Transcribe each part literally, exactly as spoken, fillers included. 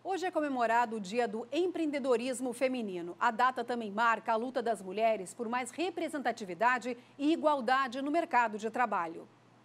Hoje é comemorado o Dia do Empreendedorismo Feminino. A data também marca a luta das mulheres por mais representatividade e igualdade no mercado de trabalho.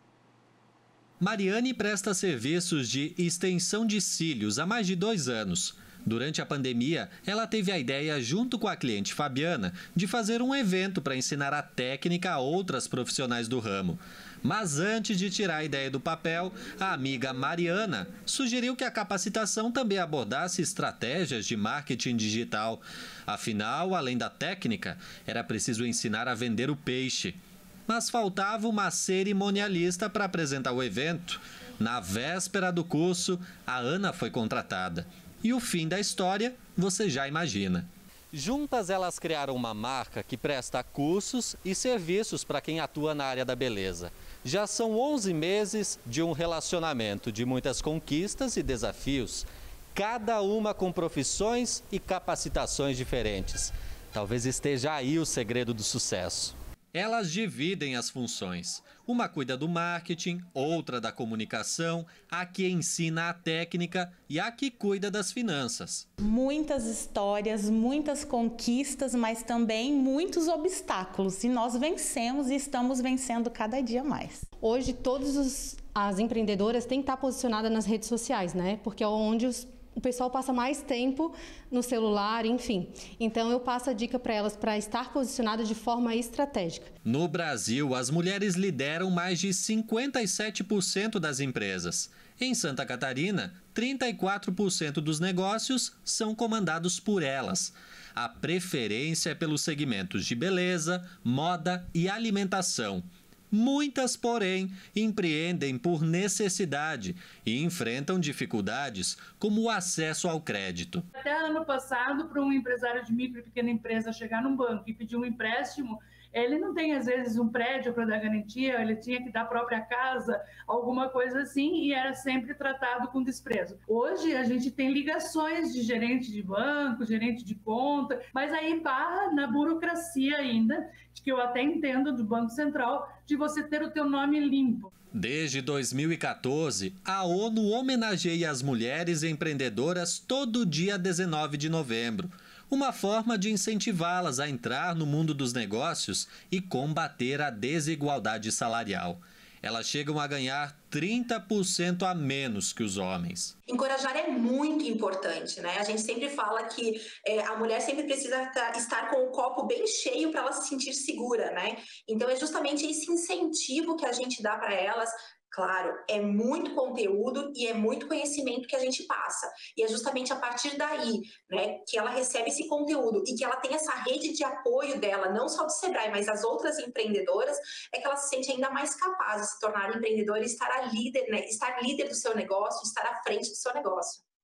Mariane presta serviços de extensão de cílios há mais de dois anos. Durante a pandemia, ela teve a ideia, junto com a cliente Fabiana, de fazer um evento para ensinar a técnica a outras profissionais do ramo. Mas antes de tirar a ideia do papel, a amiga Mariana sugeriu que a capacitação também abordasse estratégias de marketing digital. Afinal, além da técnica, era preciso ensinar a vender o peixe. Mas faltava uma cerimonialista para apresentar o evento. Na véspera do curso, a Ana foi contratada. E o fim da história, você já imagina. Juntas, elas criaram uma marca que presta cursos e serviços para quem atua na área da beleza. Já são onze meses de um relacionamento de muitas conquistas e desafios, cada uma com profissões e capacitações diferentes. Talvez esteja aí o segredo do sucesso. Elas dividem as funções. Uma cuida do marketing, outra da comunicação, a que ensina a técnica e a que cuida das finanças. Muitas histórias, muitas conquistas, mas também muitos obstáculos. E nós vencemos e estamos vencendo cada dia mais. Hoje, todas as empreendedoras têm que estar posicionadas nas redes sociais, né? Porque é onde os o pessoal passa mais tempo no celular, enfim. Então eu passo a dica para elas para estar posicionada de forma estratégica. No Brasil, as mulheres lideram mais de cinquenta e sete por cento das empresas. Em Santa Catarina, trinta e quatro por cento dos negócios são comandados por elas. A preferência é pelos segmentos de beleza, moda e alimentação. Muitas, porém, empreendem por necessidade e enfrentam dificuldades como o acesso ao crédito. Até ano passado, para um empresário de micro e pequena empresa chegar num banco e pedir um empréstimo, ele não tem, às vezes, um prédio para dar garantia, ele tinha que dar a própria casa, alguma coisa assim, e era sempre tratado com desprezo. Hoje, a gente tem ligações de gerente de banco, gerente de conta, mas aí barra na burocracia ainda, que eu até entendo do Banco Central, de você ter o teu nome limpo. Desde dois mil e quatorze, a ONU homenageia as mulheres empreendedoras todo dia dezenove de novembro. Uma forma de incentivá-las a entrar no mundo dos negócios e combater a desigualdade salarial. Elas chegam a ganhar trinta por cento a menos que os homens. Encorajar é muito importante, né? A gente sempre fala que é, a mulher sempre precisa estar com o copo bem cheio para ela se sentir segura, né? Então é justamente esse incentivo que a gente dá para elas. Claro, é muito conteúdo e é muito conhecimento que a gente passa. E é justamente a partir daí, né, que ela recebe esse conteúdo e que ela tem essa rede de apoio dela, não só do Sebrae, mas das outras empreendedoras, é que ela se sente ainda mais capaz de se tornar empreendedora e estar a líder, né, estar líder do seu negócio, estar à frente do seu negócio.